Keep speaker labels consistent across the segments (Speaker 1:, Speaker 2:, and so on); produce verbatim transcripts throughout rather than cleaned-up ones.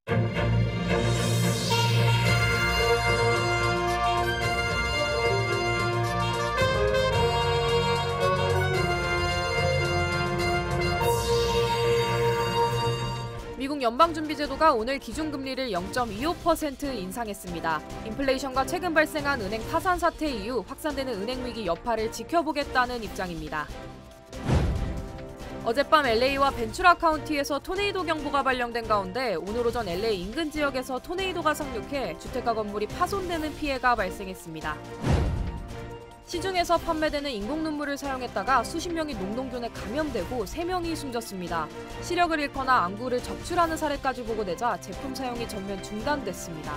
Speaker 1: 미국 연방준비제도가 오늘 기준금리를 영 점 이오 퍼센트 인상했습니다. 인플레이션과 최근 발생한 은행 파산 사태 이후 확산되는 은행 위기 여파를 지켜보겠다는 입장입니다. 어젯밤 엘에이와 벤츄라 카운티에서 토네이도 경보가 발령된 가운데 오늘 오전 엘에이 인근 지역에서 토네이도가 상륙해 주택가 건물이 파손되는 피해가 발생했습니다. 시중에서 판매되는 인공 눈물을 사용했다가 수십 명이 농농균에 감염되고 세 명이 숨졌습니다. 시력을 잃거나 안구를 적출하는 사례까지 보고되자 제품 사용이 전면 중단됐습니다.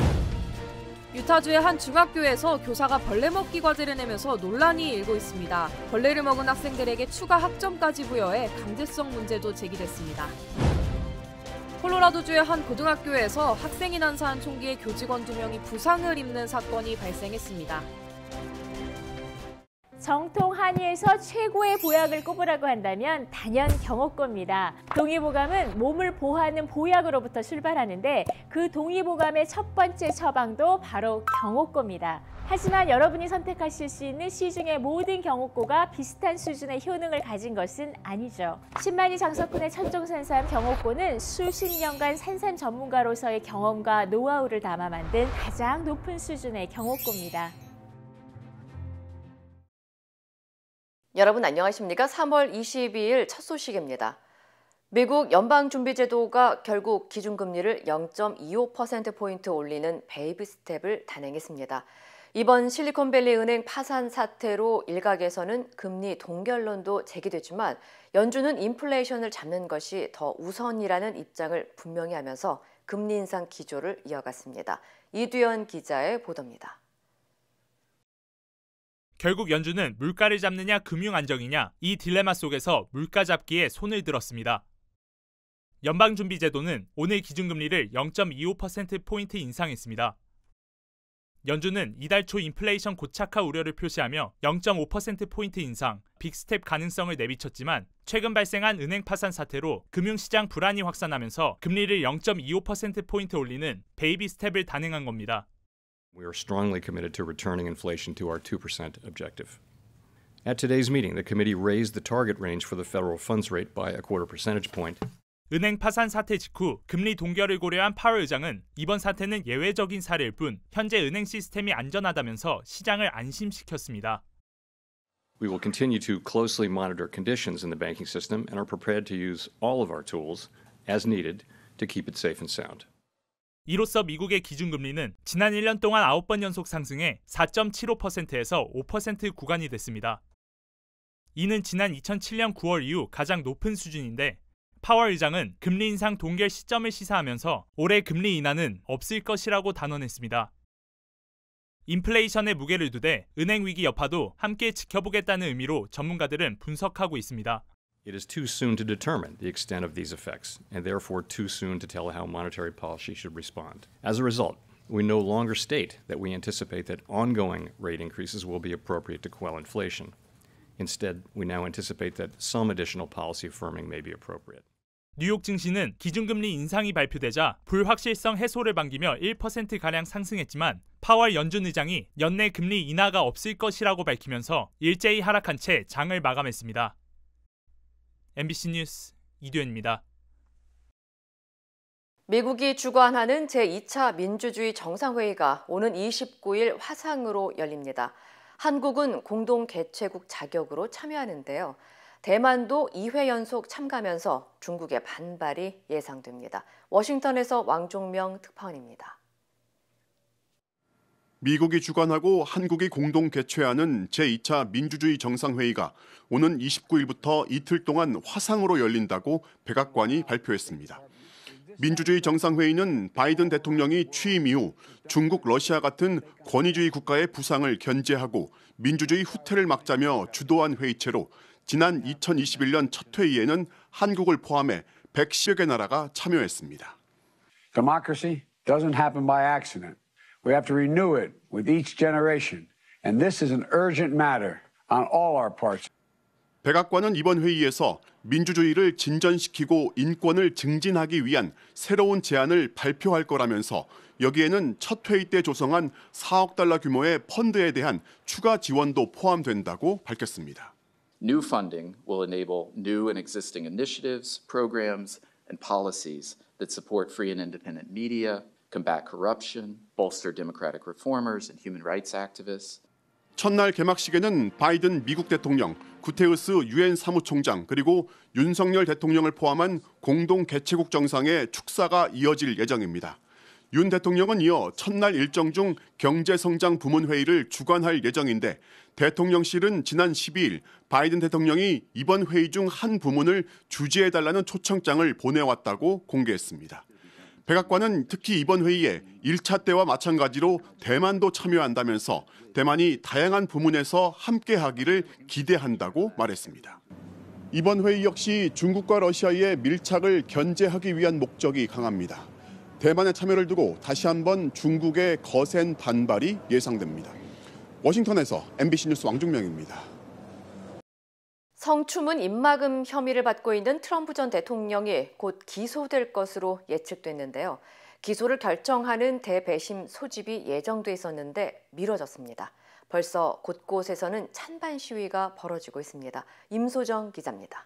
Speaker 1: 유타주의 한 중학교에서 교사가 벌레 먹기 과제를 내면서 논란이 일고 있습니다. 벌레를 먹은 학생들에게 추가 학점까지 부여해 강제성 문제도 제기됐습니다. 콜로라도주의 한 고등학교에서 학생이 난사한 총기에 교직원 두 명이 부상을 입는 사건이 발생했습니다.
Speaker 2: 정통 한의에서 최고의 보약을 꼽으라고 한다면 단연 경옥고입니다. 동의보감은 몸을 보호하는 보약으로부터 출발하는데 그 동의보감의 첫 번째 처방도 바로 경옥고입니다. 하지만 여러분이 선택하실 수 있는 시중의 모든 경옥고가 비슷한 수준의 효능을 가진 것은 아니죠. 신만이 장석훈의 천종산삼 경옥고는 수십 년간 산삼 전문가로서의 경험과 노하우를 담아 만든 가장 높은 수준의 경옥고입니다.
Speaker 3: 여러분 안녕하십니까? 삼월 이십이일 첫 소식입니다. 미국 연방준비제도가 결국 기준금리를 영 점 이오 퍼센트포인트 올리는 베이비 스텝을 단행했습니다. 이번 실리콘밸리 은행 파산 사태로 일각에서는 금리 동결론도 제기됐지만 연준은 인플레이션을 잡는 것이 더 우선이라는 입장을 분명히 하면서 금리 인상 기조를 이어갔습니다. 이두현 기자의 보도입니다.
Speaker 4: 결국 연준은 물가를 잡느냐 금융 안정이냐 이 딜레마 속에서 물가 잡기에 손을 들었습니다. 연방준비제도는 오늘 기준금리를 영 점 이오 퍼센트포인트 인상했습니다. 연준은 이달 초 인플레이션 고착화 우려를 표시하며 영 점 오 퍼센트포인트 인상, 빅스텝 가능성을 내비쳤지만 최근 발생한 은행 파산 사태로 금융시장 불안이 확산하면서 금리를 영 점 이오 퍼센트포인트 올리는 베이비 스텝을 단행한 겁니다.
Speaker 5: We are strongly committed to returning inflation to our two percent objective. At today's meeting, the committee raised the target range for the federal funds rate by a quarter percentage point.
Speaker 4: 은행 파산 사태 직후 금리 동결을 고려한 파월 의장은 이번 사태는 예외적인 사례일 뿐 현재 은행 시스템이 안전하다면서 시장을 안심시켰습니다.
Speaker 5: We will continue to closely monitor conditions in the banking system and are prepared to use all of our tools as needed to keep it safe and sound.
Speaker 4: 이로써 미국의 기준금리는 지난 일 년 동안 아홉 번 연속 상승해 사 점 칠오 퍼센트에서 오 퍼센트 구간이 됐습니다. 이는 지난 이천칠 년 구월 이후 가장 높은 수준인데 파월 의장은 금리 인상 동결 시점을 시사하면서 올해 금리 인하는 없을 것이라고 단언했습니다. 인플레이션의 무게를 두되 은행 위기 여파도 함께 지켜보겠다는 의미로 전문가들은 분석하고 있습니다.
Speaker 5: It is too soon to determine the extent of these effects, and therefore too soon to tell how monetary policy should respond. As a result, we no longer state that we anticipate that ongoing rate increases will be appropriate to quell inflation. Instead, we now anticipate that some additional policy firming may be appropriate.
Speaker 4: 뉴욕 증시는 기준금리 인상이 발표되자 불확실성 해소를 반기며 일 퍼센트가량 상승했지만 파월 연준 의장이 연내 금리 인하가 없을 것이라고 밝히면서 일제히 하락한 채 장을 마감했습니다. 엠비씨 뉴스 이두현입니다.
Speaker 3: 미국이 주관하는 제이 차 민주주의 정상회의가 오는 이십구일 화상으로 열립니다. 한국은 공동 개최국 자격으로 참여하는데요. 대만도 이 회 연속 참가하면서 중국의 반발이 예상됩니다. 워싱턴에서 왕종명 특파원입니다.
Speaker 6: 미국이 주관하고 한국이 공동 개최하는 제이 차 민주주의 정상회의가 오는 이십구일부터 이틀 동안 화상으로 열린다고 백악관이 발표했습니다. 민주주의 정상회의는 바이든 대통령이 취임 이후 중국, 러시아 같은 권위주의 국가의 부상을 견제하고 민주주의 후퇴를 막자며 주도한 회의체로 지난 이천이십일 년 첫 회의에는 한국을 포함해 백십여 개 나라가 참여했습니다.
Speaker 7: Democracy doesn't happen by accident. We have to renew it with each generation, and this is an urgent matter on all our parts.
Speaker 6: 백악관은 이번 회의에서 민주주의를 진전시키고 인권을 증진하기 위한 새로운 제안을 발표할 거라면서 여기에는 첫 회의 때 조성한 사억 달러 규모의 펀드에 대한 추가 지원도 포함된다고 밝혔습니다.
Speaker 8: New funding will enable new and existing initiatives, programs, and policies that support free and independent media, combat corruption, bolster democratic reformers and human rights activists.
Speaker 6: 첫날 개막식에는 바이든 미국 대통령, 구테우스 유엔 사무총장 그리고 윤석열 대통령을 포함한 공동 개최국 정상의 축사가 이어질 예정입니다. 윤 대통령은 이어 첫날 일정 중 경제성장 부문 회의를 주관할 예정인데 대통령실은 지난 십이일 바이든 대통령이 이번 회의 중 한 부문을 주재해달라는 초청장을 보내왔다고 공개했습니다. 백악관은 특히 이번 회의에 일 차 때와 마찬가지로 대만도 참여한다면서 대만이 다양한 부문에서 함께하기를 기대한다고 말했습니다. 이번 회의 역시 중국과 러시아의 밀착을 견제하기 위한 목적이 강합니다. 대만의 참여를 두고 다시 한번 중국의 거센 반발이 예상됩니다. 워싱턴에서 엠비씨 뉴스 왕중명입니다.
Speaker 3: 성추문 입막음 혐의를 받고 있는 트럼프 전 대통령이 곧 기소될 것으로 예측됐는데요. 기소를 결정하는 대배심 소집이 예정돼 있었는데 미뤄졌습니다. 벌써 곳곳에서는 찬반 시위가 벌어지고 있습니다. 임소정 기자입니다.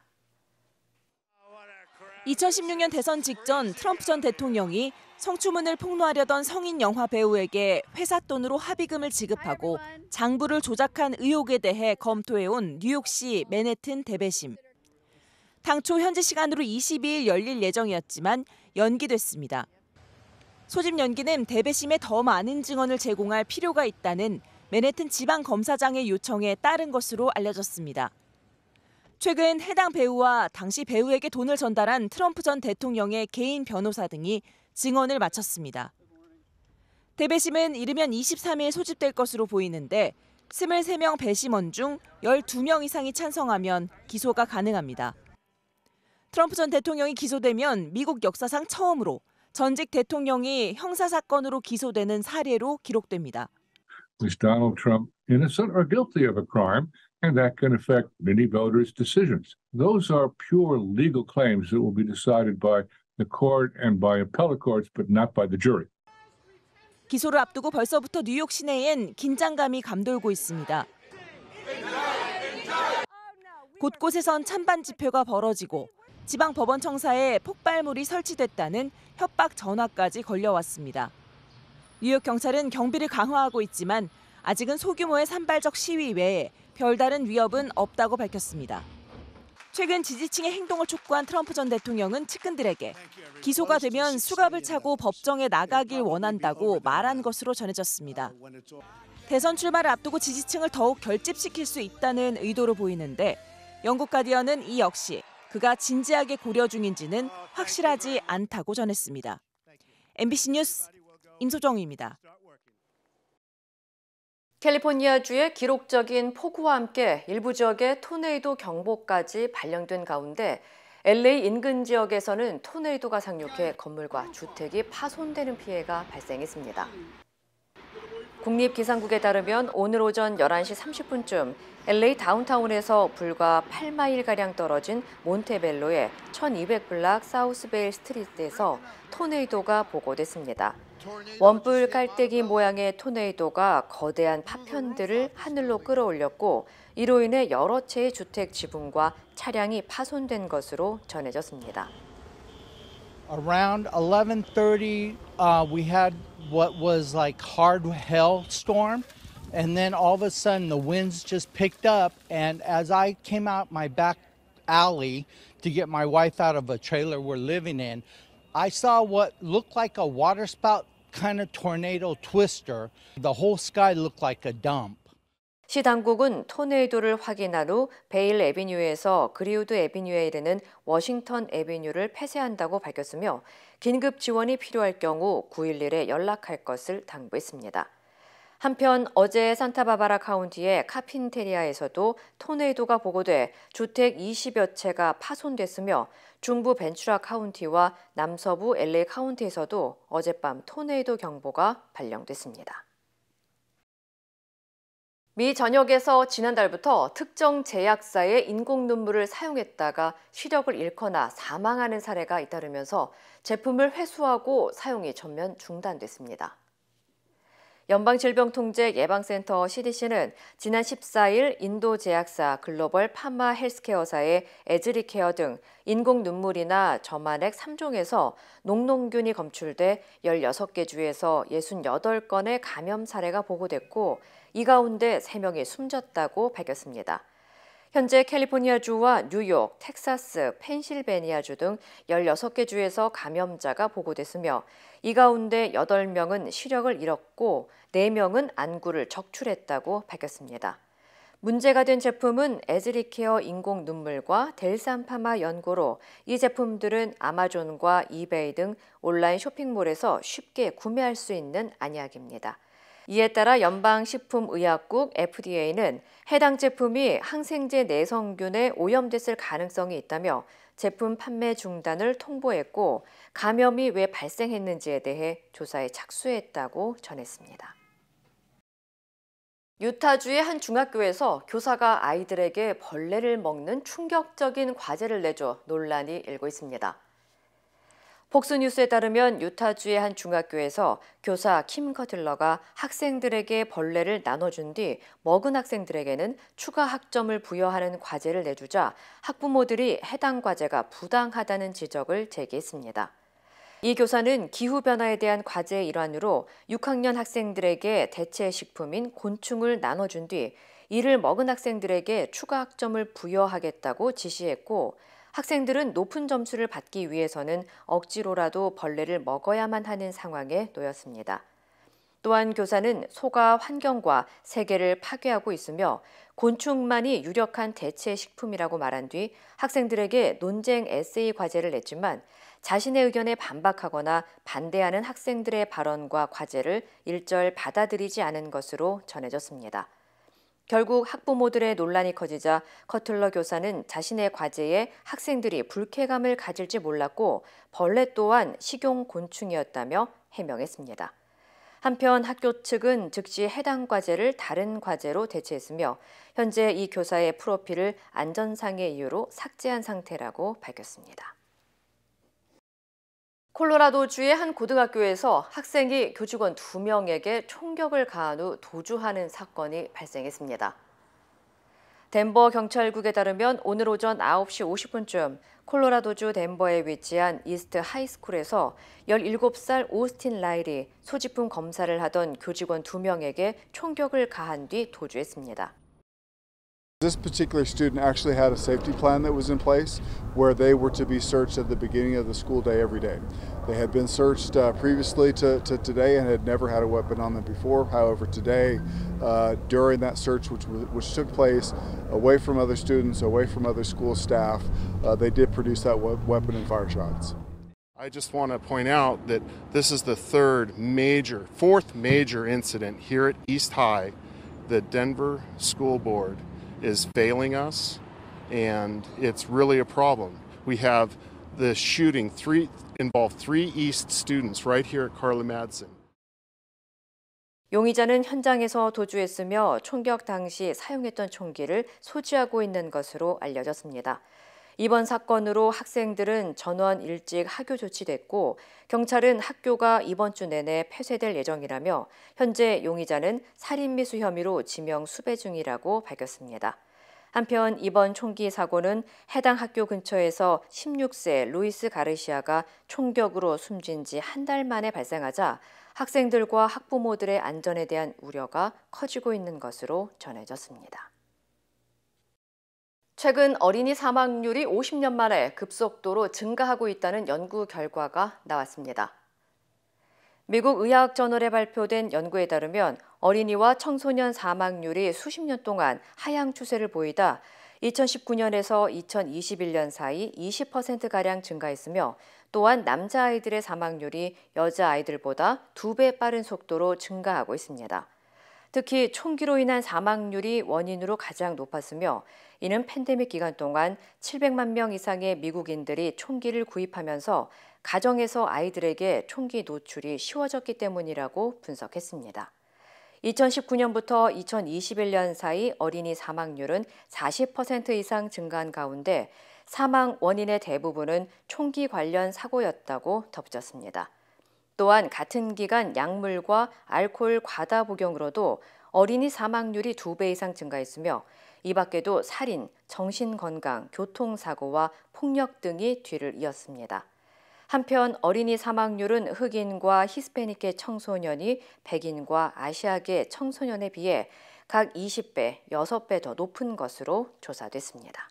Speaker 9: 이천십육 년 대선 직전 트럼프 전 대통령이 성추문을 폭로하려던 성인 영화 배우에게 회사 돈으로 합의금을 지급하고 장부를 조작한 의혹에 대해 검토해온 뉴욕시 맨해튼 대배심. 당초 현지 시간으로 이십이일 열릴 예정이었지만 연기됐습니다. 소집 연기는 대배심에 더 많은 증언을 제공할 필요가 있다는 맨해튼 지방검사장의 요청에 따른 것으로 알려졌습니다. 최근 해당 배우와 당시 배우에게 돈을 전달한 트럼프 전 대통령의 개인 변호사 등이 증언을 마쳤습니다. 대배심은 이르면 이십삼일 소집될 것으로 보이는데 이십삼 명 배심원 중 열두 명 이상이 찬성하면 기소가 가능합니다. 트럼프 전 대통령이 기소되면 미국 역사상 처음으로 전직 대통령이 형사사건으로 기소되는 사례로 기록됩니다.
Speaker 10: Is Donald Trump innocent or guilty of a crime? And that can affect many voters' decisions. Those are pure legal claims that will be decided by the court and by appellate courts, but not by the jury.
Speaker 9: 기소를 앞두고 벌써부터 뉴욕 시내엔 긴장감이 감돌고 있습니다. 곳곳에선 찬반 집회가 벌어지고 지방 법원 청사에 폭발물이 설치됐다는 협박 전화까지 걸려왔습니다. 뉴욕 경찰은 경비를 강화하고 있지만 아직은 소규모의 산발적 시위 외에 별다른 위협은 없다고 밝혔습니다. 최근 지지층의 행동을 촉구한 트럼프 전 대통령은 측근들에게 기소가 되면 수갑을 차고 법정에 나가길 원한다고 말한 것으로 전해졌습니다. 대선 출마를 앞두고 지지층을 더욱 결집시킬 수 있다는 의도로 보이는데 영국 가디언은 이 역시 그가 진지하게 고려 중인지는 확실하지 않다고 전했습니다. 엠비씨 뉴스 임소정입니다.
Speaker 3: 캘리포니아주의 기록적인 폭우와 함께 일부 지역에 토네이도 경보까지 발령된 가운데 엘에이 인근 지역에서는 토네이도가 상륙해 건물과 주택이 파손되는 피해가 발생했습니다. 국립기상국에 따르면 오늘 오전 열한 시 삼십 분쯤 엘에이 다운타운에서 불과 팔 마일가량 떨어진 몬테벨로의 천이백 블락 사우스베일 스트리트에서 토네이도가 보고됐습니다. 원뿔 깔때기 모양의 토네이도가 거대한 파편들을 하늘로 끌어올렸고 이로 인해 여러 채의 주택 지붕과 차량이 파손된 것으로 전해졌습니다.
Speaker 11: Around eleven thirty, uh, we had what was like hard hailstorm, and then all of a sudden the winds just picked up. And as I came out my back alley to get my wife out of a trailer we're living in, I saw what looked like a waterspout kind of tornado twister. The whole sky looked like a dump.
Speaker 3: 시 당국은 토네이도를 확인한 후 베일 애비뉴에서 그리우드 애비뉴에 이르는 워싱턴 애비뉴를 폐쇄한다고 밝혔으며 긴급 지원이 필요할 경우 구일일에 연락할 것을 당부했습니다. 한편 어제 산타바바라 카운티의 카핀테리아에서도 토네이도가 보고돼 주택 이십여 채가 파손됐으며 중부 벤츄라 카운티와 남서부 엘에이 카운티에서도 어젯밤 토네이도 경보가 발령됐습니다. 미 전역에서 지난달부터 특정 제약사의 인공 눈물을 사용했다가 시력을 잃거나 사망하는 사례가 잇따르면서 제품을 회수하고 사용이 전면 중단됐습니다. 연방질병통제예방센터 씨디씨는 지난 십사일 인도 제약사 글로벌 파마 헬스케어사의 에즈리케어 등 인공 눈물이나 점안액 삼 종에서 녹농균이 검출돼 열여섯 개 주에서 육십팔 건의 감염 사례가 보고됐고 이 가운데 세 명이 숨졌다고 밝혔습니다. 현재 캘리포니아주와 뉴욕, 텍사스, 펜실베니아주 등 열여섯 개 주에서 감염자가 보고됐으며 이 가운데 여덟 명은 시력을 잃었고 네 명은 안구를 적출했다고 밝혔습니다. 문제가 된 제품은 에즈리케어 인공 눈물과 델산파마 연고로 이 제품들은 아마존과 이베이 등 온라인 쇼핑몰에서 쉽게 구매할 수 있는 안약입니다. 이에 따라 연방식품의약국 에프디에이는 해당 제품이 항생제 내성균에 오염됐을 가능성이 있다며 제품 판매 중단을 통보했고 감염이 왜 발생했는지에 대해 조사에 착수했다고 전했습니다. 유타주의 한 중학교에서 교사가 아이들에게 벌레를 먹는 충격적인 과제를 내줘 논란이 일고 있습니다. 폭스뉴스에 따르면 유타주의 한 중학교에서 교사 킴 커틀러가 학생들에게 벌레를 나눠준 뒤 먹은 학생들에게는 추가 학점을 부여하는 과제를 내주자 학부모들이 해당 과제가 부당하다는 지적을 제기했습니다. 이 교사는 기후변화에 대한 과제의 일환으로 육 학년 학생들에게 대체 식품인 곤충을 나눠준 뒤 이를 먹은 학생들에게 추가 학점을 부여하겠다고 지시했고 학생들은 높은 점수를 받기 위해서는 억지로라도 벌레를 먹어야만 하는 상황에 놓였습니다. 또한 교사는 소가 환경과 세계를 파괴하고 있으며 곤충만이 유력한 대체 식품이라고 말한 뒤 학생들에게 논쟁 에세이 과제를 냈지만 자신의 의견에 반박하거나 반대하는 학생들의 발언과 과제를 일절 받아들이지 않은 것으로 전해졌습니다. 결국 학부모들의 논란이 커지자 커틀러 교사는 자신의 과제에 학생들이 불쾌감을 가질지 몰랐고 벌레 또한 식용 곤충이었다며 해명했습니다. 한편 학교 측은 즉시 해당 과제를 다른 과제로 대체했으며 현재 이 교사의 프로필을 안전상의 이유로 삭제한 상태라고 밝혔습니다. 콜로라도주의 한 고등학교에서 학생이 교직원 두 명에게 총격을 가한 후 도주하는 사건이 발생했습니다. 덴버 경찰국에 따르면 오늘 오전 아홉 시 오십 분쯤 콜로라도주 덴버에 위치한 이스트 하이스쿨에서 열일곱 살 오스틴 라일이 소지품 검사를 하던 교직원 두 명에게 총격을 가한 뒤 도주했습니다.
Speaker 12: This particular student actually had a safety plan that was in place where they were to be searched at the beginning of the school day every day. They had been searched uh, previously to, to today and had never had a weapon on them before. However, today, uh, during that search, which, which took place away from other students, away from other school staff, uh, they did produce that weapon and fire shots.
Speaker 13: I just want to point out that this is the third major, fourth major incident here at East High. The Denver School Board is failing us, and it's really a problem. We have the shooting three involved three East students right here at Carla Madsen.
Speaker 3: 용의자는 현장에서 도주했으며 총격 당시 사용했던 총기를 소지하고 있는 것으로 알려졌습니다. 이번 사건으로 학생들은 전원 일찍 하교 조치됐고 경찰은 학교가 이번 주 내내 폐쇄될 예정이라며 현재 용의자는 살인미수 혐의로 지명 수배 중이라고 밝혔습니다. 한편 이번 총기 사고는 해당 학교 근처에서 십육 세 루이스 가르시아가 총격으로 숨진 지 한 달 만에 발생하자 학생들과 학부모들의 안전에 대한 우려가 커지고 있는 것으로 전해졌습니다. 최근 어린이 사망률이 오십 년 만에 급속도로 증가하고 있다는 연구 결과가 나왔습니다. 미국 의학저널에 발표된 연구에 따르면 어린이와 청소년 사망률이 수십 년 동안 하향 추세를 보이다 이천십구 년에서 이천이십일 년 사이 이십 퍼센트가량 증가했으며 또한 남자아이들의 사망률이 여자아이들보다 두 배 빠른 속도로 증가하고 있습니다. 특히 총기로 인한 사망률이 원인으로 가장 높았으며 이는 팬데믹 기간 동안 칠백만 명 이상의 미국인들이 총기를 구입하면서 가정에서 아이들에게 총기 노출이 쉬워졌기 때문이라고 분석했습니다. 이천십구 년부터 이천이십일 년 사이 어린이 사망률은 사십 퍼센트 이상 증가한 가운데 사망 원인의 대부분은 총기 관련 사고였다고 덧붙였습니다. 또한 같은 기간 약물과 알코올 과다 복용으로도 어린이 사망률이 두 배 이상 증가했으며 이 밖에도 살인, 정신건강, 교통사고와 폭력 등이 뒤를 이었습니다. 한편 어린이 사망률은 흑인과 히스패닉계 청소년이 백인과 아시아계 청소년에 비해 각 이십 배, 여섯 배 더 높은 것으로 조사됐습니다.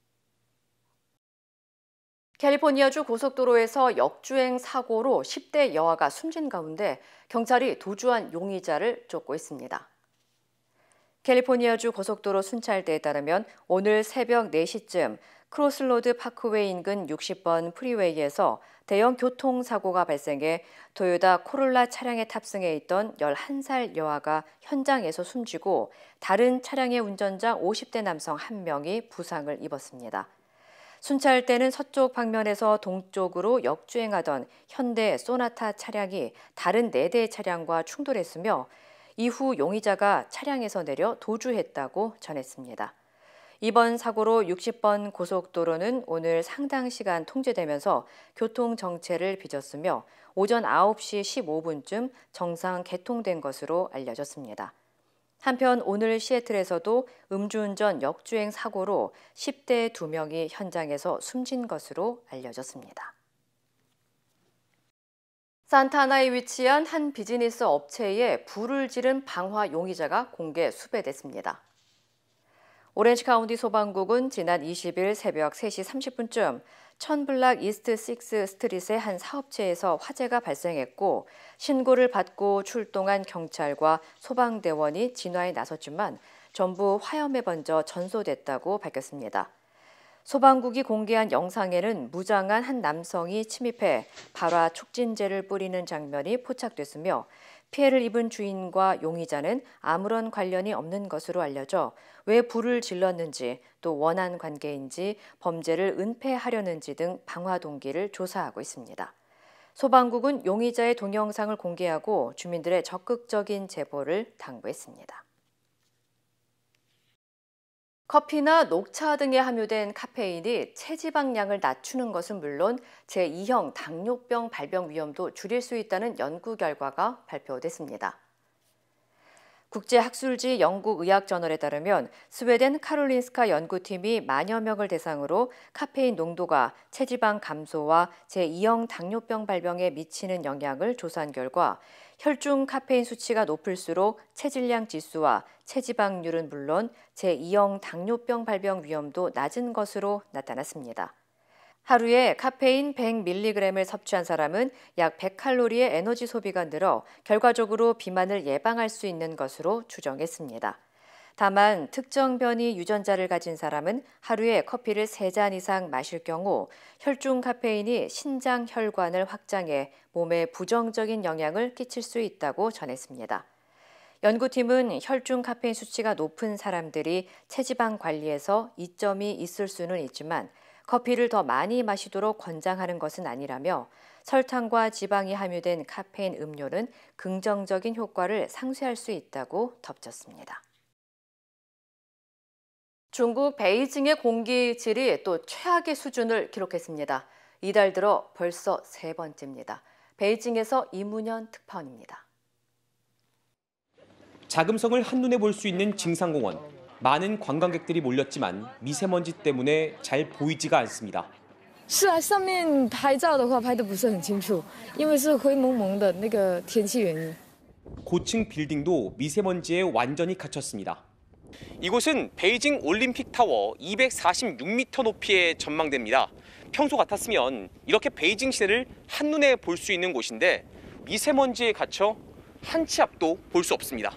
Speaker 3: 캘리포니아주 고속도로에서 역주행 사고로 십 대 여아가 숨진 가운데 경찰이 도주한 용의자를 쫓고 있습니다. 캘리포니아주 고속도로 순찰대에 따르면 오늘 새벽 네 시쯤 크로스로드 파크웨이 인근 육십 번 프리웨이에서 대형 교통사고가 발생해 토요타 코롤라 차량에 탑승해 있던 열한 살 여아가 현장에서 숨지고 다른 차량의 운전자 오십 대 남성 한 명이 부상을 입었습니다. 순찰대는 서쪽 방면에서 동쪽으로 역주행하던 현대 소나타 차량이 다른 네 대의 차량과 충돌했으며 이후 용의자가 차량에서 내려 도주했다고 전했습니다. 이번 사고로 육십 번 고속도로는 오늘 상당 시간 통제되면서 교통 정체를 빚었으며 오전 아홉 시 십오 분쯤 정상 개통된 것으로 알려졌습니다. 한편 오늘 시애틀에서도 음주운전 역주행 사고로 십 대 두 명이 현장에서 숨진 것으로 알려졌습니다. 산타나에 위치한 한 비즈니스 업체에 불을 지른 방화 용의자가 공개 수배됐습니다. 오렌지 카운티 소방국은 지난 이십 일 새벽 세 시 삼십 분쯤 천블락 이스트 식스 스트릿의 한 사업체에서 화재가 발생했고 신고를 받고 출동한 경찰과 소방대원이 진화에 나섰지만 전부 화염에 번져 전소됐다고 밝혔습니다. 소방국이 공개한 영상에는 무장한 한 남성이 침입해 발화 촉진제를 뿌리는 장면이 포착됐으며 피해를 입은 주인과 용의자는 아무런 관련이 없는 것으로 알려져 왜 불을 질렀는지 또 원한 관계인지 범죄를 은폐하려는지 등 방화 동기를 조사하고 있습니다. 소방국은 용의자의 동영상을 공개하고 주민들의 적극적인 제보를 당부했습니다. 커피나 녹차 등에 함유된 카페인이 체지방량을 낮추는 것은 물론 제이 형 당뇨병 발병 위험도 줄일 수 있다는 연구 결과가 발표됐습니다. 국제학술지 영국의학저널에 따르면 스웨덴 카롤린스카 연구팀이 만여 명을 대상으로 카페인 농도가 체지방 감소와 제이 형 당뇨병 발병에 미치는 영향을 조사한 결과 혈중 카페인 수치가 높을수록 체질량 지수와 체지방률은 물론 제이 형 당뇨병 발병 위험도 낮은 것으로 나타났습니다. 하루에 카페인 백 밀리그램을 섭취한 사람은 약 백 칼로리의 에너지 소비가 늘어 결과적으로 비만을 예방할 수 있는 것으로 추정했습니다. 다만 특정 변이 유전자를 가진 사람은 하루에 커피를 세 잔 이상 마실 경우 혈중 카페인이 신장 혈관을 확장해 몸에 부정적인 영향을 끼칠 수 있다고 전했습니다. 연구팀은 혈중 카페인 수치가 높은 사람들이 체지방 관리에서 이점이 있을 수는 있지만 커피를 더 많이 마시도록 권장하는 것은 아니라며 설탕과 지방이 함유된 카페인 음료는 긍정적인 효과를 상쇄할 수 있다고 덧붙였습니다. 중국 베이징의 공기질이 또 최악의 수준을 기록했습니다. 이달 들어 벌써 세 번째입니다. 베이징에서 이문현 특파원입니다.
Speaker 14: 자금성을 한눈에 볼 수 있는 징상공원. 많은 관광객들이 몰렸지만 미세먼지 때문에 잘 보이지가 않습니다.
Speaker 15: 是啊，上面拍照的话拍得不是很清楚，因为是灰蒙蒙的那个天气原因。
Speaker 14: 고층 빌딩도 미세먼지에 완전히 갇혔습니다. 이곳은 베이징 올림픽 타워 이백사십육 미터 높이의 전망대입니다. 평소 같았으면 이렇게 베이징 시내를 한눈에 볼 수 있는 곳인데 미세먼지에 갇혀 한 치 앞도 볼 수 없습니다.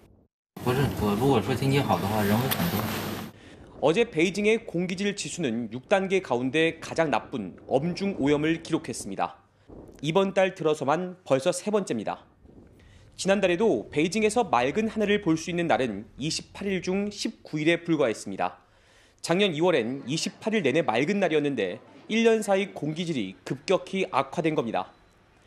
Speaker 14: 어제 베이징의 공기질 지수는 육 단계 가운데 가장 나쁜 엄중 오염을 기록했습니다. 이번 달 들어서만 벌써 세 번째입니다. 지난달에도 베이징에서 맑은 하늘을 볼 수 있는 날은 이십팔 일 중 십구 일에 불과했습니다. 작년 이월엔 이십팔 일 내내 맑은 날이었는데 일 년 사이 공기질이 급격히 악화된 겁니다.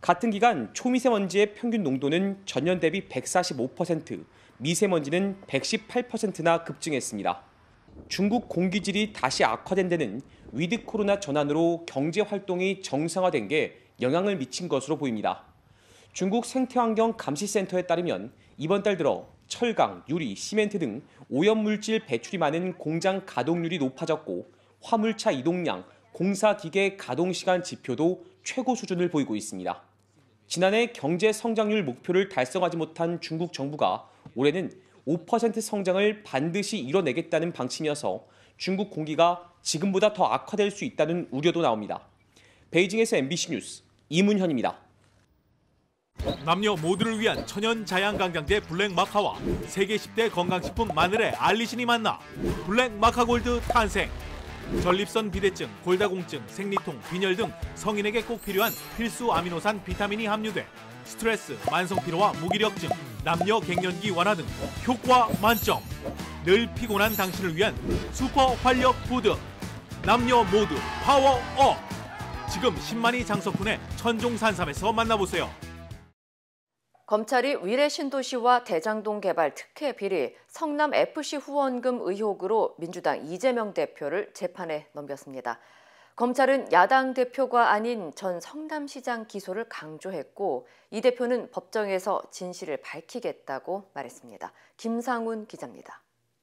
Speaker 14: 같은 기간 초미세먼지의 평균 농도는 전년 대비 백사십오 퍼센트, 미세먼지는 백십팔 퍼센트나 급증했습니다. 중국 공기질이 다시 악화된 데는 위드 코로나 전환으로 경제 활동이 정상화된 게 영향을 미친 것으로 보입니다. 중국 생태환경감시센터에 따르면 이번 달 들어 철강, 유리, 시멘트 등 오염물질 배출이 많은 공장 가동률이 높아졌고 화물차 이동량, 공사기계 가동시간 지표도 최고 수준을 보이고 있습니다. 지난해 경제 성장률 목표를 달성하지 못한 중국 정부가 올해는 오 퍼센트 성장을 반드시 이뤄내겠다는 방침이어서 중국 공기가 지금보다 더 악화될 수 있다는 우려도 나옵니다. 베이징에서 엠비씨 뉴스 이문현입니다.
Speaker 16: 남녀 모두를 위한 천연 자양강장제 블랙마카와 세계 십 대 건강식품 마늘의 알리신이 만나 블랙마카골드 탄생. 전립선 비대증, 골다공증, 생리통, 빈혈 등 성인에게 꼭 필요한 필수 아미노산 비타민이 함유돼 스트레스, 만성피로와 무기력증, 남녀 갱년기 완화 등 효과 만점. 늘 피곤한 당신을 위한 슈퍼 활력 푸드. 남녀 모두 파워업. 지금 신만이 장석훈의 천종산삼에서 만나보세요.
Speaker 3: 검찰이 위례 신도시와 대장동 개발 특혜 비리, 성남 에프씨 후원금 의혹으로 민주당 이재명 대표를 재판에 넘겼습니다. 검찰은 야당 대표가 아닌 전 성남시장 기소를 강조했고 이 대표는 법정에서 진실을 밝히겠다고 말했습니다. 김상훈 기자입니다.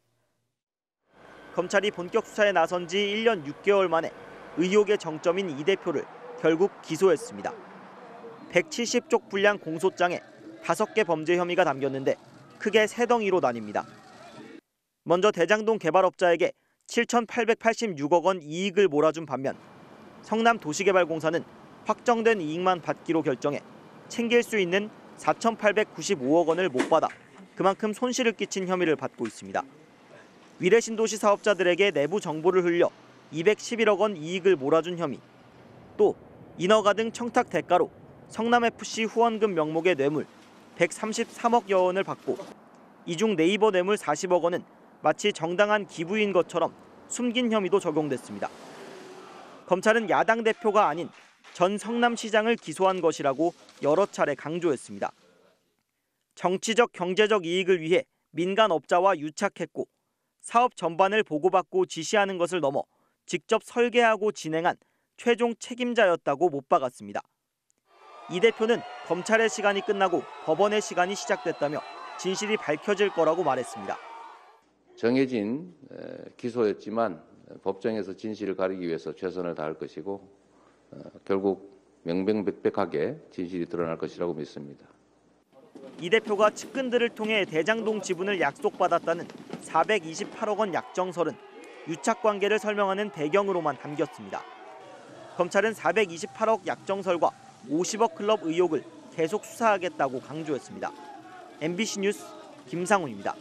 Speaker 17: 검찰이 본격 수사에 나선 지 일 년 육 개월 만에 의혹의 정점인 이 대표를 결국 기소했습니다. 백칠십 쪽 분량 공소장에 다섯 개 범죄 혐의가 담겼는데 크게 세 덩이로 나뉩니다. 먼저 대장동 개발업자에게 칠천팔백팔십육억 원 이익을 몰아준 반면 성남도시개발공사는 확정된 이익만 받기로 결정해 챙길 수 있는 사천팔백구십오억 원을 못 받아 그만큼 손실을 끼친 혐의를 받고 있습니다. 위례 신도시 사업자들에게 내부 정보를 흘려 이백십일억 원 이익을 몰아준 혐의, 또 인허가 등 청탁 대가로 성남에프씨 후원금 명목의 뇌물 백삼십삼억여 원을 받고 이 중 네이버 뇌물 사십억 원은 마치 정당한 기부인 것처럼 숨긴 혐의도 적용됐습니다. 검찰은 야당 대표가 아닌 전 성남시장을 기소한 것이라고 여러 차례 강조했습니다. 정치적 경제적 이익을 위해 민간 업자와 유착했고 사업 전반을 보고받고 지시하는 것을 넘어 직접 설계하고 진행한 최종 책임자였다고 못 박았습니다. 이 대표는 검찰의 시간이 끝나고 법원의 시간이 시작됐다며 진실이 밝혀질 거라고 말했습니다.
Speaker 18: 정해진 기소였지만 법정에서 진실을 가리기 위해서 최선을 다할 것이고 결국 명명백백하게 진실이 드러날 것이라고 믿습니다.
Speaker 17: 이 대표가 측근들을 통해 대장동 지분을 약속받았다는 사백이십팔억 원 약정설은 유착관계를 설명하는 배경으로만 담겼습니다. 검찰은 사백이십팔억 약정설과 오십억 클럽 의혹을 계속 수사하겠다고 강조했습니다. 엠비씨 뉴스 김상훈입니다.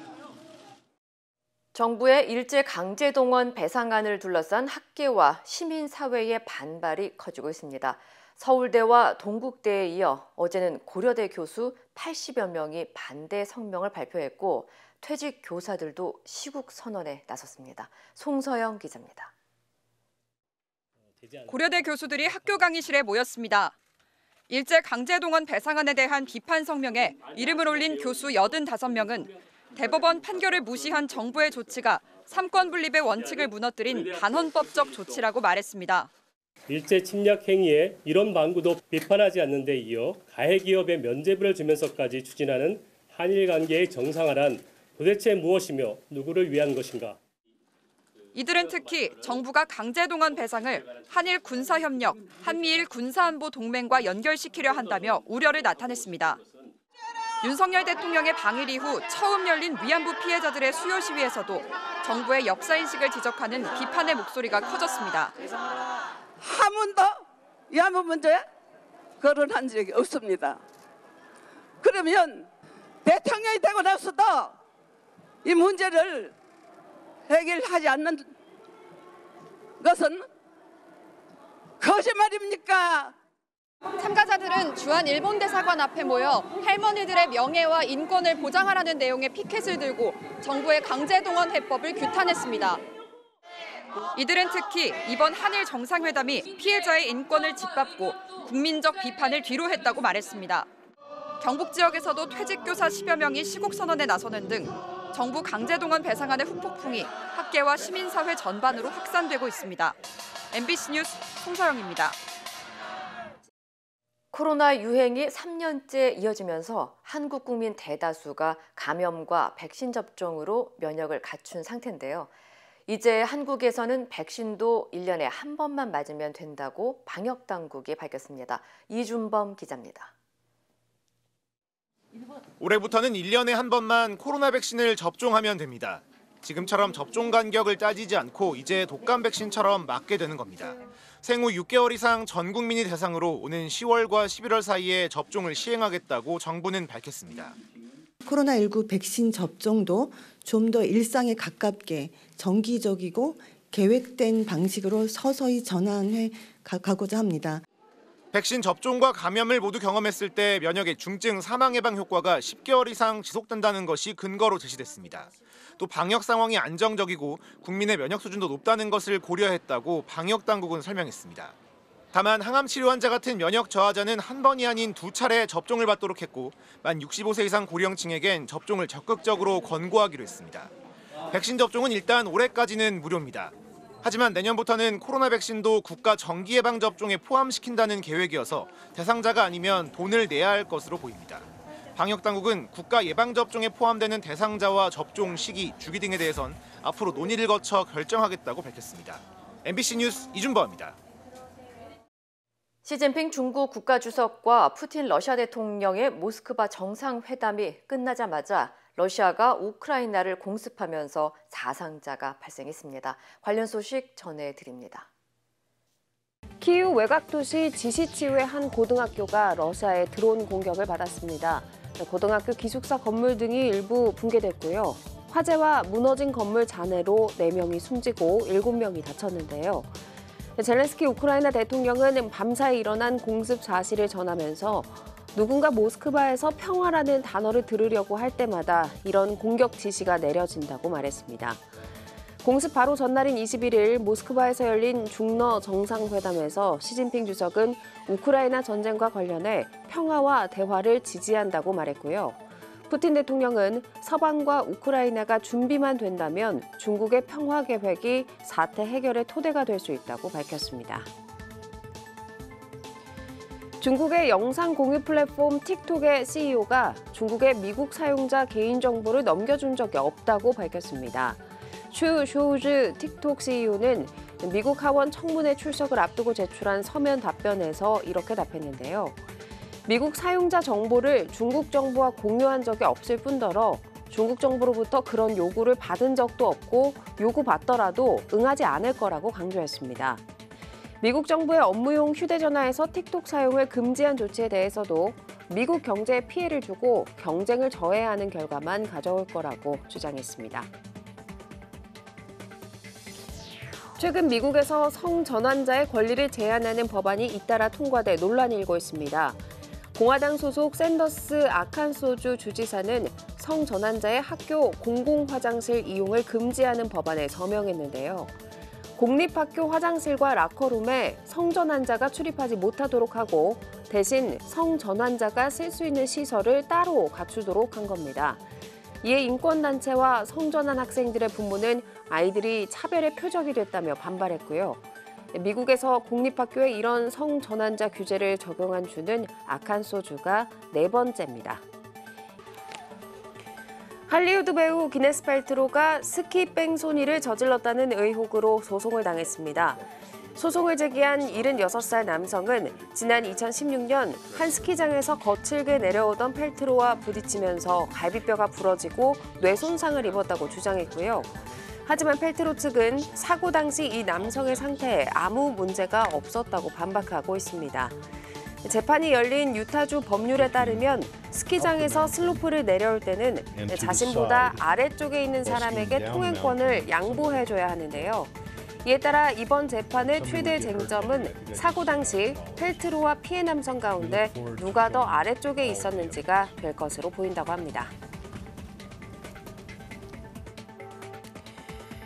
Speaker 3: 정부의 일제 강제동원 배상안을 둘러싼 학계와 시민사회의 반발이 커지고 있습니다. 서울대와 동국대에 이어 어제는 고려대 교수 팔십여 명이 반대 성명을 발표했고 퇴직 교사들도 시국 선언에 나섰습니다. 송서영 기자입니다.
Speaker 19: 고려대 교수들이 학교 강의실에 모였습니다. 일제 강제동원 배상안에 대한 비판 성명에 이름을 올린 교수 여든다섯 명은 대법원 판결을 무시한 정부의 조치가 삼권 분립의 원칙을 무너뜨린 반헌법적 조치라고 말했습니다.
Speaker 20: 일제 침략 행위에 이런 방구도 비판하지 않는 데 이어 가해 기업에 면죄부를 주면서까지 추진하는 한일 관계의 정상화란 도대체 무엇이며 누구를 위한 것인가?
Speaker 19: 이들은 특히 정부가 강제동원 배상을 한일 군사협력, 한미일 군사안보 동맹과 연결시키려 한다며 우려를 나타냈습니다. 윤석열 대통령의 방일 이후 처음 열린 위안부 피해자들의 수요 시위에서도 정부의 역사인식을 지적하는 비판의 목소리가 커졌습니다.
Speaker 21: 한 번도 위안부 문제에 거론한 적이 없습니다. 그러면 대통령이 되고 나서도 이 문제를 해결하지 않는 것은 거짓말입니까?
Speaker 19: 참가자들은 주한 일본 대사관 앞에 모여 할머니들의 명예와 인권을 보장하라는 내용의 피켓을 들고 정부의 강제동원 해법을 규탄했습니다. 이들은 특히 이번 한일 정상회담이 피해자의 인권을 짓밟고 국민적 비판을 뒤로 했다고 말했습니다. 경북 지역에서도 퇴직교사 십여 명이 시국선언에 나서는 등 정부 강제동원 배상안의 후폭풍이 학계와 시민사회 전반으로 확산되고 있습니다. 엠비씨 뉴스 송서영입니다.
Speaker 3: 코로나 유행이 삼 년째 이어지면서 한국 국민 대다수가 감염과 백신 접종으로 면역을 갖춘 상태인데요. 이제 한국에서는 백신도 일 년에 한 번만 맞으면 된다고 방역당국이 밝혔습니다. 이준범 기자입니다.
Speaker 1: 올해부터는 일 년에 한 번만 코로나 백신을 접종하면 됩니다. 지금처럼 접종 간격을 따지지 않고 이제 독감 백신처럼 맞게 되는 겁니다. 생후 육 개월 이상 전 국민이 대상으로 오는 시월과 십일월 사이에 접종을 시행하겠다고 정부는 밝혔습니다.
Speaker 22: 코로나십구 백신 접종도 좀 더 일상에 가깝게 정기적이고 계획된 방식으로 서서히 전환해 가고자 합니다.
Speaker 1: 백신 접종과 감염을 모두 경험했을 때 면역의 중증 사망 예방 효과가 십 개월 이상 지속된다는 것이 근거로 제시됐습니다. 또 방역 상황이 안정적이고 국민의 면역 수준도 높다는 것을 고려했다고 방역 당국은 설명했습니다. 다만 항암 치료 환자 같은 면역 저하자는 한 번이 아닌 두 차례 접종을 받도록 했고 만 육십오 세 이상 고령층에겐 접종을 적극적으로 권고하기로 했습니다. 백신 접종은 일단 올해까지는 무료입니다. 하지만 내년부터는 코로나 백신도 국가 정기 예방 접종에 포함시킨다는 계획이어서 대상자가 아니면 돈을 내야 할 것으로 보입니다. 방역 당국은 국가 예방 접종에 포함되는 대상자와 접종 시기, 주기 등에 대해선 앞으로 논의를 거쳐 결정하겠다고 밝혔습니다. 엠비씨 뉴스 이준범입니다.
Speaker 3: 시진핑 중국 국가주석과 푸틴 러시아 대통령의 모스크바 정상회담이 끝나자마자 러시아가 우크라이나를 공습하면서 사상자가 발생했습니다. 관련 소식 전해드립니다.
Speaker 23: 키이우 외곽도시 지시치우의 한 고등학교가 러시아의 드론 공격을 받았습니다. 고등학교 기숙사 건물 등이 일부 붕괴됐고요. 화재와 무너진 건물 잔해로 네 명이 숨지고 일곱 명이 다쳤는데요. 젤렌스키 우크라이나 대통령은 밤사이 일어난 공습 사실을 전하면서 누군가 모스크바에서 평화라는 단어를 들으려고 할 때마다 이런 공격 지시가 내려진다고 말했습니다. 공습 바로 전날인 이십일 일 모스크바에서 열린 중러 정상회담에서 시진핑 주석은 우크라이나 전쟁과 관련해 평화와 대화를 지지한다고 말했고요. 푸틴 대통령은 서방과 우크라이나가 준비만 된다면 중국의 평화 계획이 사태 해결의 토대가 될 수 있다고 밝혔습니다. 중국의 영상 공유 플랫폼 틱톡의 씨이오가 중국의 미국 사용자 개인정보를 넘겨준 적이 없다고 밝혔습니다. 추 쇼우즈 틱톡 씨이오는 미국 하원 청문회 출석을 앞두고 제출한 서면 답변에서 이렇게 답했는데요. 미국 사용자 정보를 중국 정부와 공유한 적이 없을 뿐더러 중국 정부로부터 그런 요구를 받은 적도 없고 요구받더라도 응하지 않을 거라고 강조했습니다. 미국 정부의 업무용 휴대전화에서 틱톡 사용을 금지한 조치에 대해서도 미국 경제에 피해를 주고 경쟁을 저해하는 결과만 가져올 거라고 주장했습니다. 최근 미국에서 성전환자의 권리를 제한하는 법안이 잇따라 통과돼 논란이 일고 있습니다. 공화당 소속 샌더스 아칸소주 주지사는 성전환자의 학교 공공화장실 이용을 금지하는 법안에 서명했는데요. 공립학교 화장실과 라커룸에 성전환자가 출입하지 못하도록 하고 대신 성전환자가 쓸 수 있는 시설을 따로 갖추도록 한 겁니다. 이에 인권단체와 성전환 학생들의 부모는 아이들이 차별의 표적이 됐다며 반발했고요. 미국에서 공립학교에 이런 성전환자 규제를 적용한 주는 아칸소주가 네 번째입니다. 할리우드 배우 기네스 펠트로가 스키 뺑소니를 저질렀다는 의혹으로 소송을 당했습니다. 소송을 제기한 일흔여섯 살 남성은 지난 이천십육 년 한 스키장에서 거칠게 내려오던 펠트로와 부딪히면서 갈비뼈가 부러지고 뇌 손상을 입었다고 주장했고요. 하지만 펠트로 측은 사고 당시 이 남성의 상태에 아무 문제가 없었다고 반박하고 있습니다. 재판이 열린 유타주 법률에 따르면 스키장에서 슬로프를 내려올 때는 자신보다 아래쪽에 있는 사람에게 통행권을 양보해줘야 하는데요. 이에 따라 이번 재판의 최대 쟁점은 사고 당시 펠트로와 피해 남성 가운데 누가 더 아래쪽에 있었는지가 될 것으로 보인다고 합니다.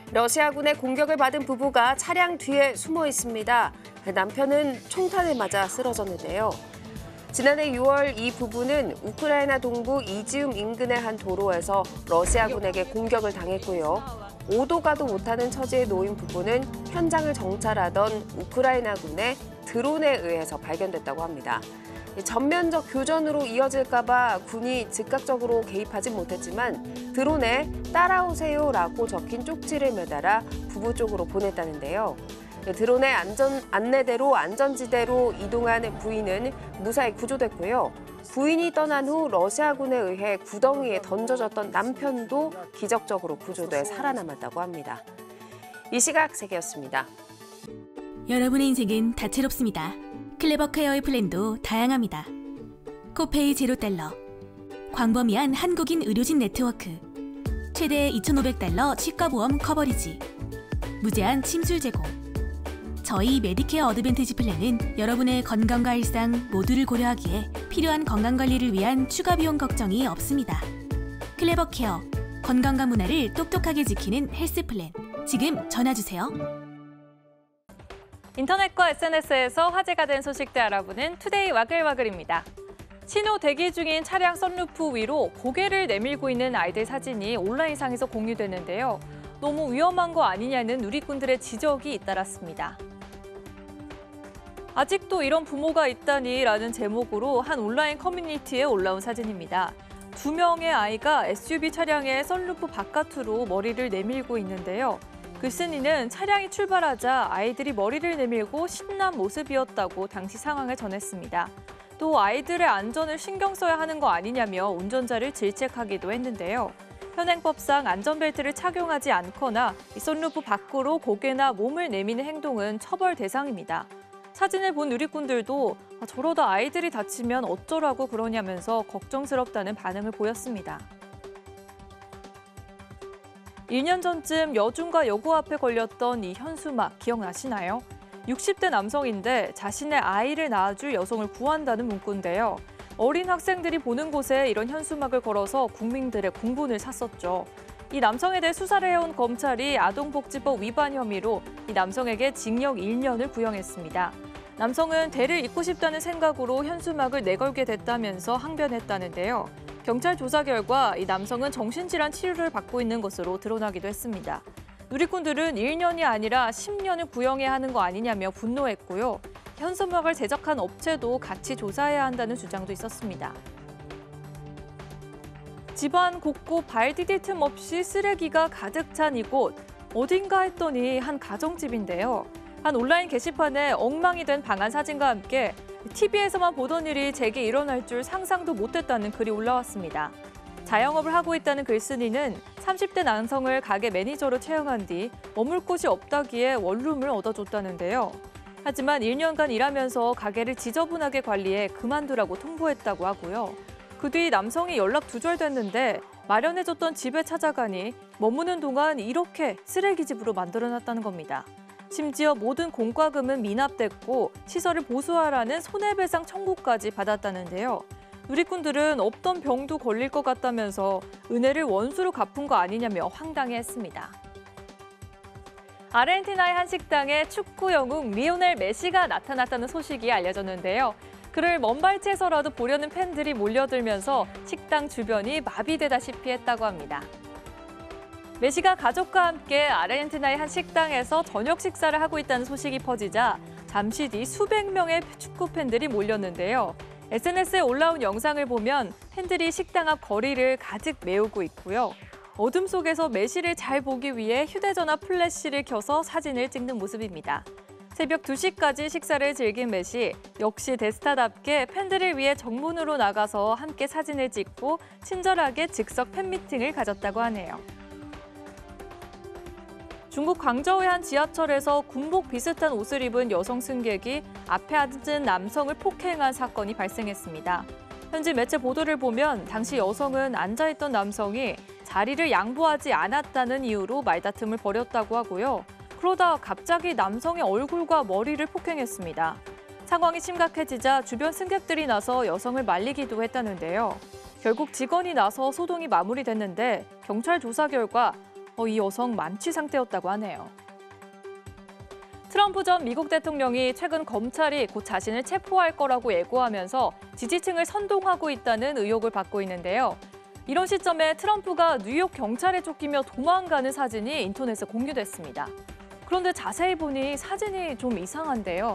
Speaker 23: 러시아군의 공격을 받은 부부가 차량 뒤에 숨어 있습니다. 남편은 총탄을 맞아 쓰러졌는데요. 지난해 유월 이 부부는 우크라이나 동부 이지움 인근의 한 도로에서 러시아군에게 공격을 당했고요. 오도 가도 못하는 처지에 놓인 부부는 현장을 정찰하던 우크라이나군의 드론에 의해서 발견됐다고 합니다. 전면적 교전으로 이어질까 봐 군이 즉각적으로 개입하진 못했지만 드론에 따라오세요라고 적힌 쪽지를 매달아 부부 쪽으로 보냈다는데요. 드론의 안전, 안내대로 안전지대로 이동한 부인은 무사히 구조됐고요. 부인이 떠난 후 러시아군에 의해 구덩이에 던져졌던 남편도 기적적으로 구조돼 살아남았다고 합니다. 이 시각 세계였습니다.
Speaker 2: 여러분의 인생은 다채롭습니다. 클레버 케어의 플랜도 다양합니다. 코페이 제로 달러, 광범위한 한국인 의료진 네트워크, 최대 이천오백 달러 치과보험 커버리지, 무제한 침술 제공. 저희 메디케어 어드밴티지 플랜은 여러분의 건강과 일상 모두를 고려하기에 필요한 건강관리를 위한 추가 비용 걱정이 없습니다. 클레버 케어, 건강과 문화를 똑똑하게 지키는 헬스 플랜. 지금 전화주세요.
Speaker 4: 인터넷과 에스엔에스에서 화제가 된 소식들 알아보는 투데이 와글와글입니다. 신호 대기 중인 차량 선루프 위로 고개를 내밀고 있는 아이들 사진이 온라인상에서 공유됐는데요. 너무 위험한 거 아니냐는 누리꾼들의 지적이 잇따랐습니다. 아직도 이런 부모가 있다니라는 제목으로 한 온라인 커뮤니티에 올라온 사진입니다. 두 명의 아이가 에스유브이 차량의 선루프 바깥으로 머리를 내밀고 있는데요. 글쓴이는 차량이 출발하자 아이들이 머리를 내밀고 신난 모습이었다고 당시 상황을 전했습니다. 또 아이들의 안전을 신경 써야 하는 거 아니냐며 운전자를 질책하기도 했는데요. 현행법상 안전벨트를 착용하지 않거나 이 선루프 밖으로 고개나 몸을 내미는 행동은 처벌 대상입니다. 사진을 본 누리꾼들도 아, 저러다 아이들이 다치면 어쩌라고 그러냐면서 걱정스럽다는 반응을 보였습니다. 일 년 전쯤 여중과 여고 앞에 걸렸던 이 현수막 기억나시나요? 육십 대 남성인데 자신의 아이를 낳아줄 여성을 구한다는 문구인데요. 어린 학생들이 보는 곳에 이런 현수막을 걸어서 국민들의 공분을 샀었죠. 이 남성에 대해 수사를 해온 검찰이 아동복지법 위반 혐의로 이 남성에게 징역 일 년을 구형했습니다. 남성은 대를 잇고 싶다는 생각으로 현수막을 내걸게 됐다면서 항변했다는데요. 경찰 조사 결과 이 남성은 정신질환 치료를 받고 있는 것으로 드러나기도 했습니다. 누리꾼들은 일 년이 아니라 십 년을 구형해야 하는 거 아니냐며 분노했고요. 현수막을 제작한 업체도 같이 조사해야 한다는 주장도 있었습니다. 집안 곳곳 발 디딜 틈 없이 쓰레기가 가득 찬 이곳. 어딘가 했더니 한 가정집인데요. 한 온라인 게시판에 엉망이 된 방안 사진과 함께 티비에서만 보던 일이 제게 일어날 줄 상상도 못했다는 글이 올라왔습니다. 자영업을 하고 있다는 글쓴이는 삼십 대 남성을 가게 매니저로 채용한 뒤 머물 곳이 없다기에 원룸을 얻어줬다는데요. 하지만 일 년간 일하면서 가게를 지저분하게 관리해 그만두라고 통보했다고 하고요. 그 뒤 남성이 연락 두절됐는데 마련해줬던 집에 찾아가니 머무는 동안 이렇게 쓰레기집으로 만들어놨다는 겁니다. 심지어 모든 공과금은 미납됐고 시설을 보수하라는 손해배상 청구까지 받았다는데요. 누리꾼들은 없던 병도 걸릴 것 같다면서 은혜를 원수로 갚은 거 아니냐며 황당해했습니다. 아르헨티나의 한 식당에 축구 영웅 리오넬 메시가 나타났다는 소식이 알려졌는데요. 그를 먼 발치에서라도 보려는 팬들이 몰려들면서 식당 주변이 마비되다시피 했다고 합니다. 메시가 가족과 함께 아르헨티나의 한 식당에서 저녁 식사를 하고 있다는 소식이 퍼지자 잠시 뒤 수백 명의 축구 팬들이 몰렸는데요. 에스엔에스에 올라온 영상을 보면 팬들이 식당 앞 거리를 가득 메우고 있고요. 어둠 속에서 메시를 잘 보기 위해 휴대전화 플래시를 켜서 사진을 찍는 모습입니다. 새벽 두 시까지 식사를 즐긴 메시, 역시 대스타답게 팬들을 위해 정문으로 나가서 함께 사진을 찍고 친절하게 즉석 팬미팅을 가졌다고 하네요. 중국 광저우의 한 지하철에서 군복 비슷한 옷을 입은 여성 승객이 앞에 앉은 남성을 폭행한 사건이 발생했습니다. 현지 매체 보도를 보면 당시 여성은 앉아있던 남성이 자리를 양보하지 않았다는 이유로 말다툼을 벌였다고 하고요. 그러다 갑자기 남성의 얼굴과 머리를 폭행했습니다. 상황이 심각해지자 주변 승객들이 나서 여성을 말리기도 했다는데요. 결국 직원이 나서 소동이 마무리됐는데 경찰 조사 결과 어, 이 여성 만취 상태였다고 하네요. 트럼프 전 미국 대통령이 최근 검찰이 곧 자신을 체포할 거라고 예고하면서 지지층을 선동하고 있다는 의혹을 받고 있는데요. 이런 시점에 트럼프가 뉴욕 경찰에 쫓기며 도망가는 사진이 인터넷에 공유됐습니다. 그런데 자세히 보니 사진이 좀 이상한데요.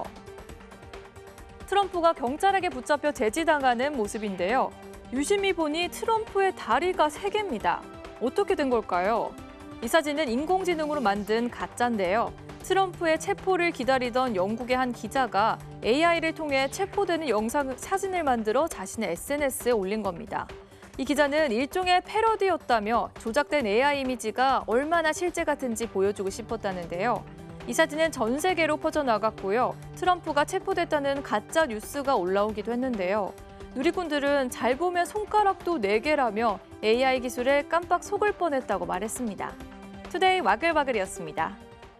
Speaker 4: 트럼프가 경찰에게 붙잡혀 제지당하는 모습인데요. 유심히 보니 트럼프의 다리가 세 개입니다. 어떻게 된 걸까요? 이 사진은 인공지능으로 만든 가짜인데요. 트럼프의 체포를 기다리던 영국의 한 기자가 에이아이를 통해 체포되는 영상 사진을 만들어 자신의 에스엔에스에 올린 겁니다. 이 기자는 일종의 패러디였다며 조작된 에이아이 이미지가 얼마나 실제 같은지 보여주고 싶었다는데요. 이 사진은 전 세계로 퍼져나갔고요. 트럼프가 체포됐다는 가짜 뉴스가 올라오기도 했는데요. 누리꾼들은 잘 보면 손가락도 네 개라며 에이아이 기술에 깜빡 속을 뻔했다고 말했습니다. 투데이 와글와글이었습니다.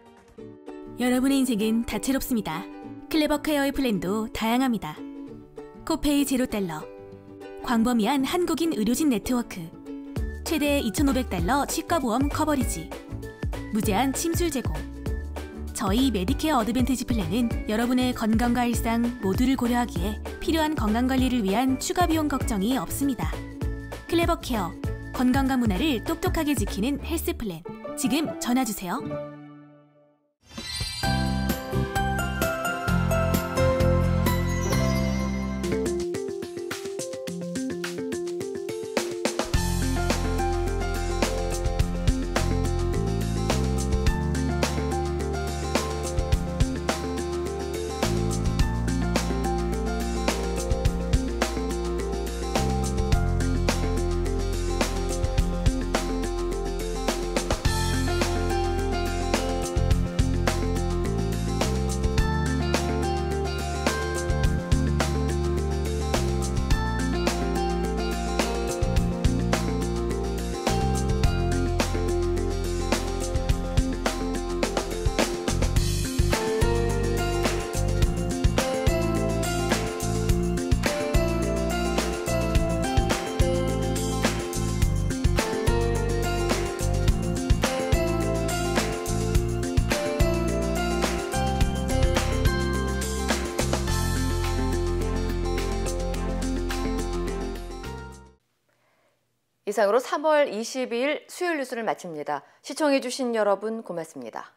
Speaker 2: 여러분의 인생은 다채롭습니다. 클레버 케어의 플랜도 다양합니다. 코페이 제로 달러, 광범위한 한국인 의료진 네트워크, 최대 이천오백 달러 치과보험 커버리지, 무제한 침술 제공. 저희 메디케어 어드밴티지 플랜은 여러분의 건강과 일상 모두를 고려하기에 필요한 건강관리를 위한 추가 비용 걱정이 없습니다. 클레버 케어, 건강과 문화를 똑똑하게 지키는 헬스 플랜. 지금 전화주세요.
Speaker 3: 이상으로 삼월 이십이일 수요일 뉴스를 마칩니다. 시청해주신 여러분 고맙습니다.